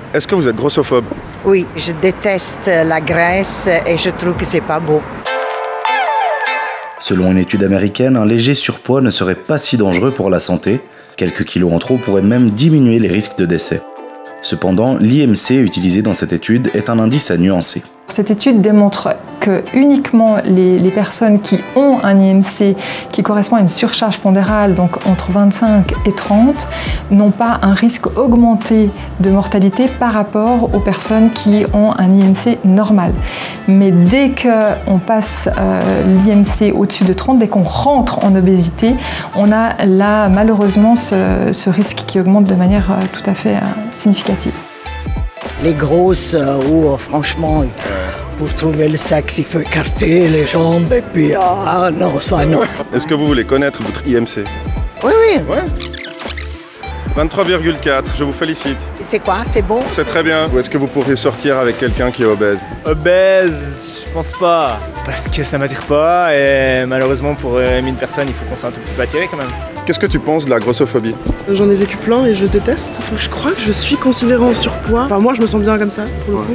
Est-ce que vous êtes grossophobe? Oui, je déteste la graisse et je trouve que c'est pas beau. Selon une étude américaine, un léger surpoids ne serait pas si dangereux pour la santé. Quelques kilos en trop pourraient même diminuer les risques de décès. Cependant, l'IMC utilisé dans cette étude est un indice à nuancer. Cette étude démontre que uniquement les personnes qui ont un IMC qui correspond à une surcharge pondérale, donc entre 25 et 30, n'ont pas un risque augmenté de mortalité par rapport aux personnes qui ont un IMC normal. Mais dès qu'on passe l'IMC au-dessus de 30, dès qu'on rentre en obésité, on a là malheureusement ce risque qui augmente de manière tout à fait significative. Les grosses, franchement, pour trouver le sexe, il faut écarter les jambes et puis, ah non, ça non. Est-ce que vous voulez connaître votre IMC? Oui, oui. Ouais. 23,4, je vous félicite. C'est quoi? C'est bon? C'est très bien. Ou est-ce que vous pourriez sortir avec quelqu'un qui est obèse? Obèse, je pense pas. Parce que ça m'attire pas et malheureusement pour aimer une personne, il faut qu'on soit un tout petit peu attiré quand même. Qu'est-ce que tu penses de la grossophobie? J'en ai vécu plein et je déteste. Je crois que je suis considérée en surpoids. Enfin, moi, je me sens bien comme ça, pour le coup.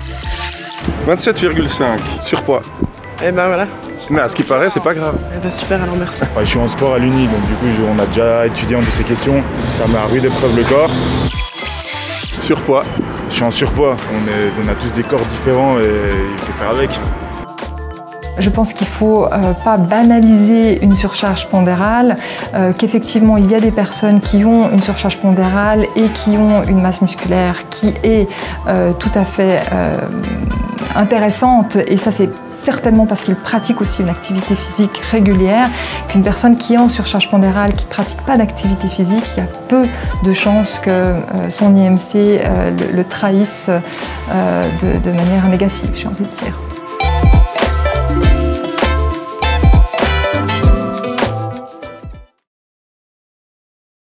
27,5, surpoids. Et ben voilà. Mais à ce qui paraît, c'est pas grave. Eh ben super, alors merci. Je suis en sport à l'Uni, donc du coup, on a déjà étudié un peu ces questions. Ça m'a à rude épreuve le corps. Surpoids. Je suis en surpoids. On a tous des corps différents et il faut faire avec. Je pense qu'il ne faut pas banaliser une surcharge pondérale, qu'effectivement il y a des personnes qui ont une surcharge pondérale et qui ont une masse musculaire qui est tout à fait intéressante, et ça c'est certainement parce qu'ils pratiquent aussi une activité physique régulière, qu'une personne qui est en surcharge pondérale, qui ne pratique pas d'activité physique, il y a peu de chances que son IMC le trahisse de manière négative, j'ai envie de dire.